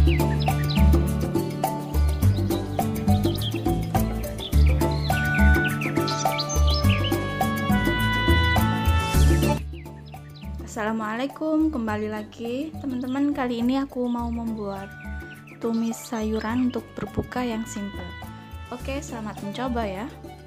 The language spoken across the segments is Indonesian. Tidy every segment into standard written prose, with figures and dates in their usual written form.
Assalamualaikum, kembali lagi teman-teman. Kali ini aku mau membuat tumis sayuran untuk berbuka yang simple. Oke, selamat mencoba ya.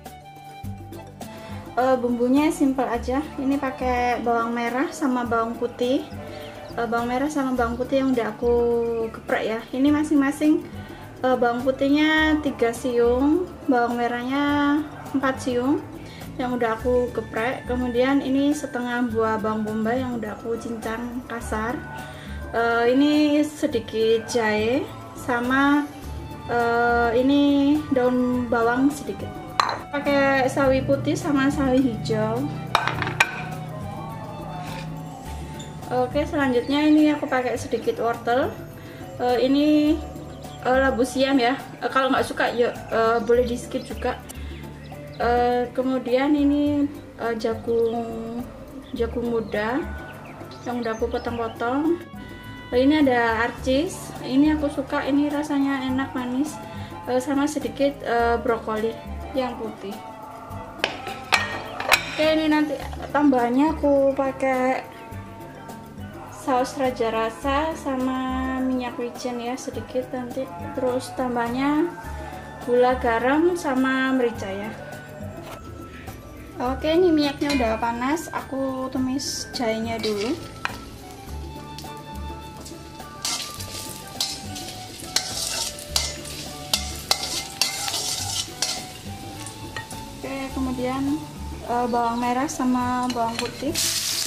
Bumbunya simple aja. Ini pakai bawang merah sama bawang putih. Bawang merah sama bawang putih yang udah aku geprek ya. Ini masing-masing bawang putihnya 3 siung, bawang merahnya 4 siung yang udah aku geprek. Kemudian ini setengah buah bawang bombay yang udah aku cincang kasar. Ini sedikit jahe sama ini daun bawang sedikit. Pakai sawi putih sama sawi hijau. Oke, selanjutnya ini aku pakai sedikit wortel. Ini labu siam ya. Kalau nggak suka ya boleh di skip juga. Kemudian ini jagung muda yang udah aku potong-potong. Ini ada arcis, ini aku suka, ini rasanya enak manis, sama sedikit brokoli yang putih. Oke, ini nanti tambahannya aku pakai saus raja rasa sama minyak wijen ya sedikit nanti, terus tambahnya gula, garam sama merica ya. Oke, ini minyaknya udah panas, aku tumis jahenya dulu. Oke, kemudian bawang merah sama bawang putih.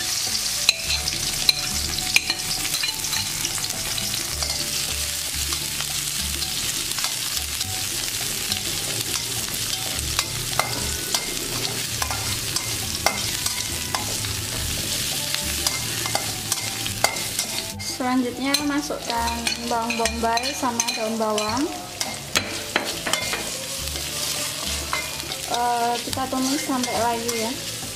Selanjutnya masukkan bawang bombay sama daun bawang. Kita tumis sampai layu ya.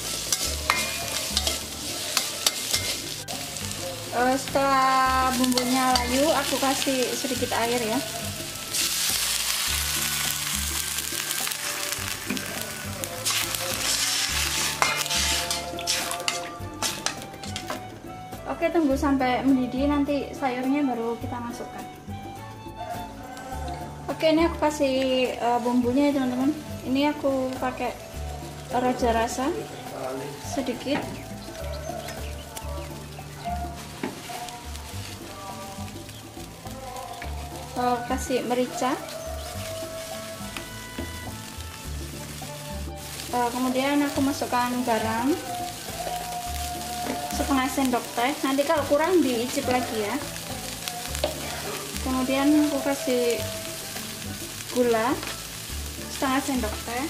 Setelah bumbunya layu, aku kasih sedikit air ya. Oke, tunggu sampai mendidih, nanti sayurnya baru kita masukkan. Oke, ini aku kasih bumbunya ya teman-teman. Ini aku pakai raja rasa sedikit. Kasih merica. Kemudian aku masukkan garam setengah sendok teh, nanti kalau kurang diicip lagi ya. Kemudian aku kasih gula setengah sendok teh.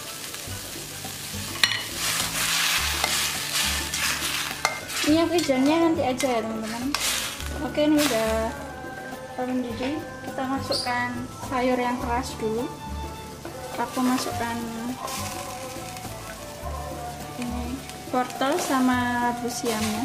Minyak wijennya nanti aja ya teman-teman. Oke, ini udah mendidih, kita masukkan sayur yang keras dulu. Aku masukkan ini wortel sama labu siamnya.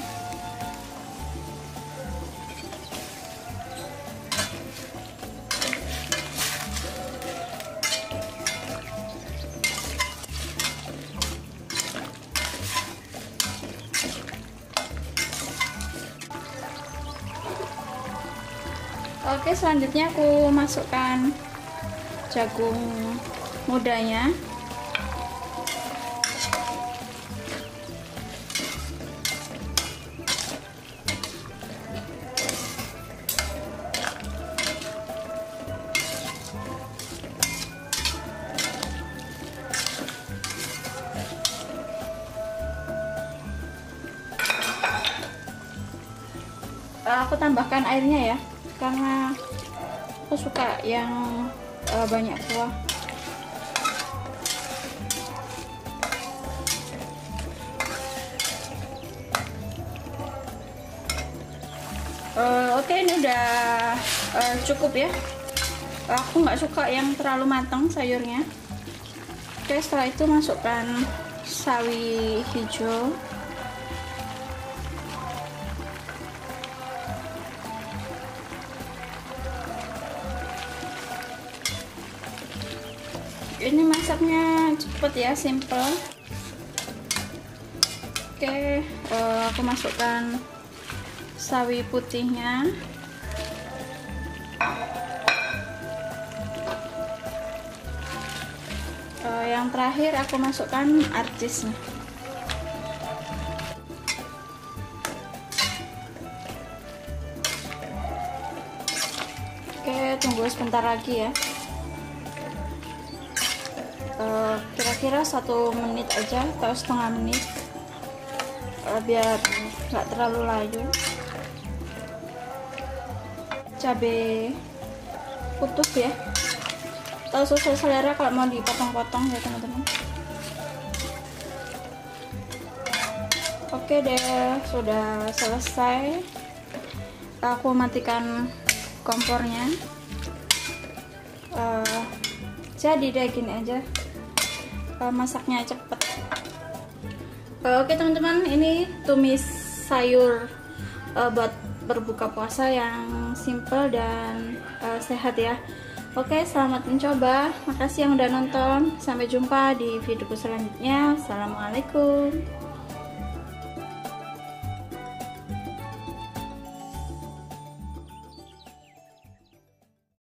Oke, selanjutnya aku masukkan jagung mudanya. Aku tambahkan airnya ya, karena aku suka yang banyak kuah. Oke, ini udah cukup ya. Aku nggak suka yang terlalu matang sayurnya. Oke, setelah itu masukkan sawi hijau. Ini masaknya cepet ya, simple. Oke, aku masukkan sawi putihnya. Yang terakhir aku masukkan arcisnya. Oke, tunggu sebentar lagi ya. Kira-kira 1 menit aja atau setengah menit, biar nggak terlalu layu. Cabai utuh ya, atau sesuai selera kalau mau dipotong-potong ya teman-teman. Oke deh, sudah selesai. Aku matikan kompornya. Jadi deh gini aja, masaknya cepet. Oke teman-teman, ini tumis sayur buat berbuka puasa yang simple dan sehat ya. Oke, selamat mencoba. Makasih yang udah nonton. Sampai jumpa di videoku selanjutnya. Assalamualaikum.